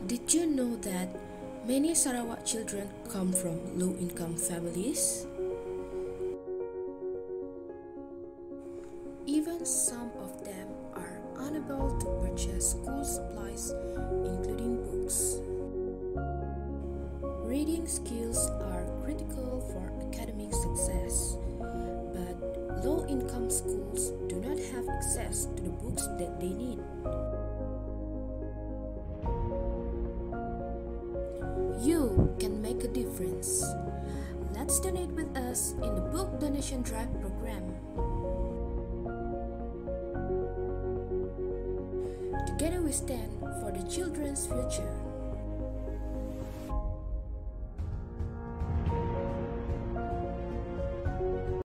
Did you know that many Sarawak children come from low-income families? Even some of them are unable to purchase school supplies, including books. Reading skills are critical for academic success, but low-income schools do not have access to the books that they need. You can make a difference. Let's donate with us in the Book Donation Drive program. Together we stand for the children's future.